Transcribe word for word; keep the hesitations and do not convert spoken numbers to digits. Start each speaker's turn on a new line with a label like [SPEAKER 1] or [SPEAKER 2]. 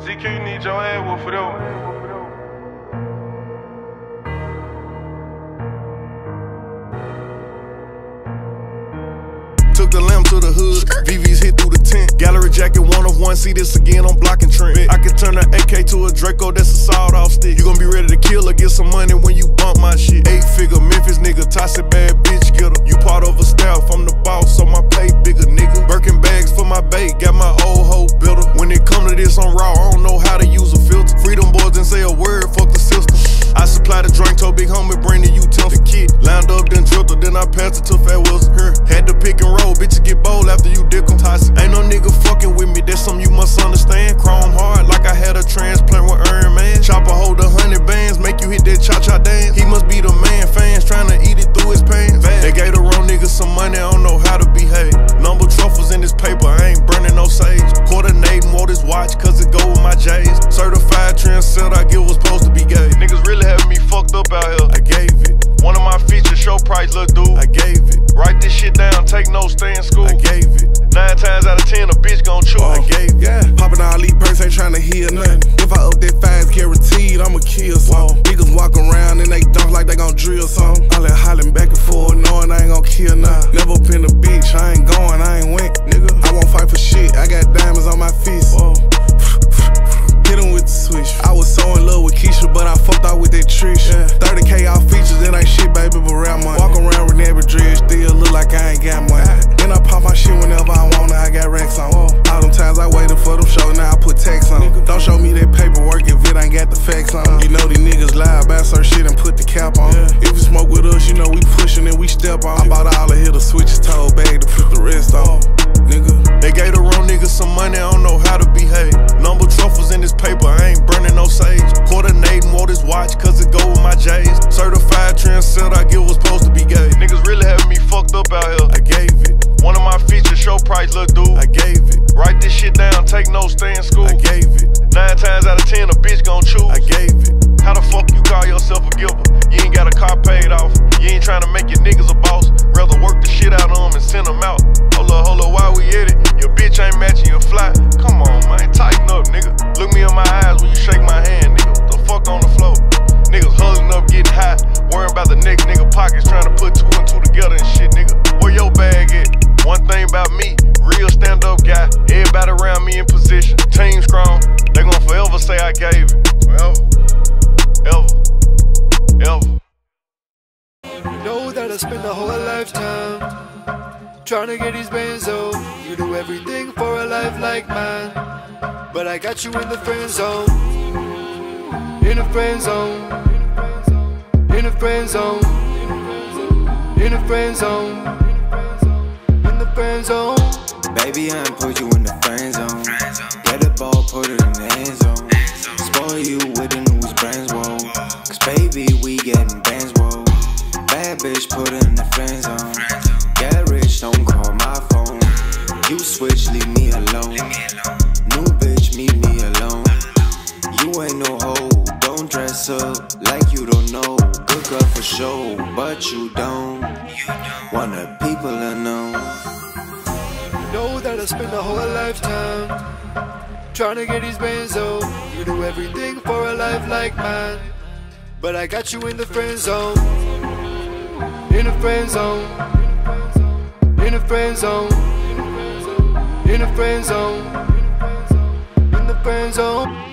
[SPEAKER 1] C Q, you need your ass whooped for that one.
[SPEAKER 2] Took the lamb to the hood, V Vs hit through the tent. Gallery jacket, one of one, see this again, I'm blocking Trent. I can turn an A K to a Draco, that's a sawed off stick. You gon' be ready to kill or get some money when you bump my shit. Eight figure Memphis nigga, toxic bad bitch, get her. You part of a staff, I'm the boss, so my pay bigger, nigga. Birkin bags for my bait, got my old hoe builder. When it come to this on raw, I don't know how to use a filter. Freedom boys didn't say a word, fuck the system. I supply the drink, told big homie, bring the utensil. The kit, lined up, then drilled her, then I passed it to Fat Wilson. Her, had to pick and roll, bitches get bold after you dick em. Toxic, ain't no nigga fucking with me, that's something you must understand. Chrome hard, like I had a transplant with Iron Man. Chopper hold a hundred bands, make you hit that cha-cha dance. He must be the man, fans tryna eat it through his pants. They gave the wrong nigga some money, I don't know how to behave. Number truffles in this paper, I ain't burning no sage. Coordinating, wore this watch, cause it go with my J's. Certified trendsetter, I get what's supposed to be gay. Niggas really having me fucked up out here. I gave it. One of my features, show price, little dude. I gave it. Write this shit down, take notes, stay in school. I gave it. Nine times out of ten, a bitch gon' chew. I gave it. Yeah. Poppin' all these perks, ain't tryna hear nothing. If I up that fast, guaranteed, I'ma kill some. Niggas walk around and they dunk like they gon' drill some. All that hollering back and forth, knowing I ain't gon' kill nothing. Never up in the beach, I ain't going, I ain't went, nigga. I won't fight for shit, I got diamonds on my fist. Whoa. Hit him with the switch. I was so in love with Keisha, but I fucked out with that Trish. Yeah. thirty K off features, it ain't shit, baby, but round money. Walk around with never dread, still look like I ain't got money. Then I pop my shit whenever I want it, I got racks on. Whoa. All them times I waited for them shows, now I put tax on. Nigga. Don't show me that paperwork if it ain't got the facts on. You know these niggas lie about certain shit and put the cap on. Yeah. If you smoke with us, you know we pushing and we step on. I bought all the hit the switches, told bag to put the rest on. Nigga. They gave the wrong nigga some money, I don't know how to behave. Number truffles in this paper, I ain't burning no sage. Coordinating, wore this watch, cause it go with my J's. Certified trendsetter, I get what's supposed to be gay. Niggas really having me fucked up out here. I gave it. One of my features, show price, little dude. I gave it. Write this shit down, take notes, stay in school. I gave it. Nine times out of ten, a bitch gon' choose. I gave it. How the fuck you call yourself a giver? You ain't got a car paid off. You ain't trying to make your niggas a boss. Rather work the shit out of them and send them out. Hold up, hold up, why we at it? Your bitch ain't matching your fly. Come on, man, tighten up, nigga. Look me in my eyes when you shake my hand, nigga. What the fuck on the floor? Niggas huddling up, getting high. Worrying about the next nigga pockets, trying to put two and two together and shit, nigga. Where your bag at? One thing about me, real stand-up guy. Everybody around me in position. Team strong. They gon' forever say I gave it. Forever. Ever. Ever.
[SPEAKER 3] You know that I spend a whole lifetime trying to get these bands up. You do everything for a life like mine, but I got you in the friend zone. In the friend zone. In the friend zone. In the friend zone. In the friend zone.
[SPEAKER 4] Baby, I put you in the friend zone. Get the ball, put it in the end zone. Spoil you with the newest brands, whoa. Cause baby, we getting bands, whoa. Bad bitch, put it in the friend zone. Get rich, don't call my phone. You switch, leave me alone. New bitch, meet me alone. You ain't no hoe, don't dress up like you don't know. Good girl for show, but you don't want the people to know.
[SPEAKER 3] You know that I spend a whole lifetime trying to get these bands up. You do everything for a life like mine, but I got you in the friend zone. In the friend zone. In the friend zone. In the friend zone. In the friend zone.